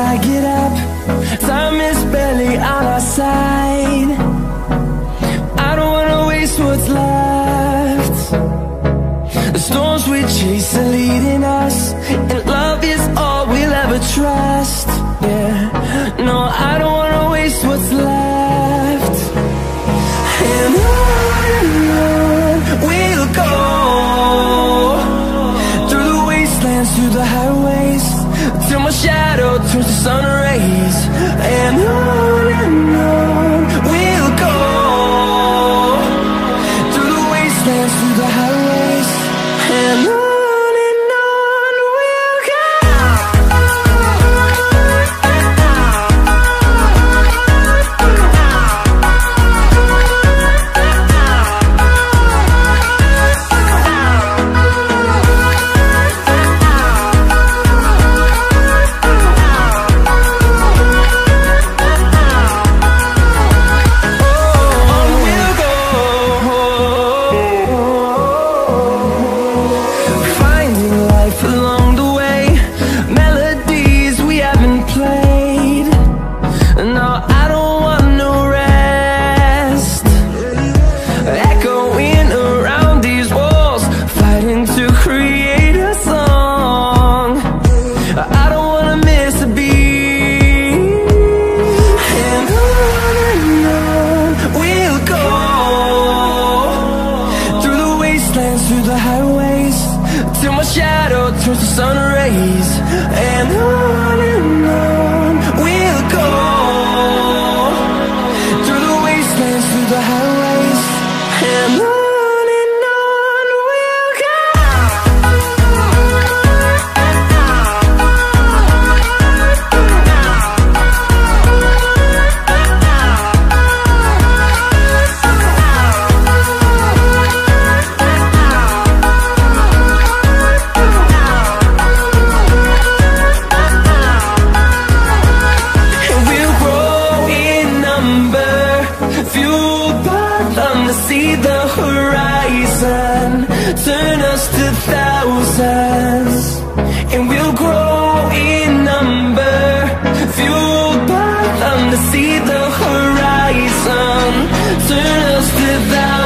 I get up, time is barely on our side. I don't wanna waste what's left. The storms we chase are leading us, and love is all we'll ever trust. Yeah, no, I don't wanna waste what's left. And on we'll go, through the wastelands, through the highways, till my shadow turns to sun rays. And on we'll go, through the wastelands, through the highways, and on we'll go. Through the highways, till my shadow turns to sun rays. And on we'll go, through the wastelands, through the highways, and on we'll go. See the horizon, turn us to thousands, and we'll grow in number, fueled by them. To see the horizon, turn us to thousands.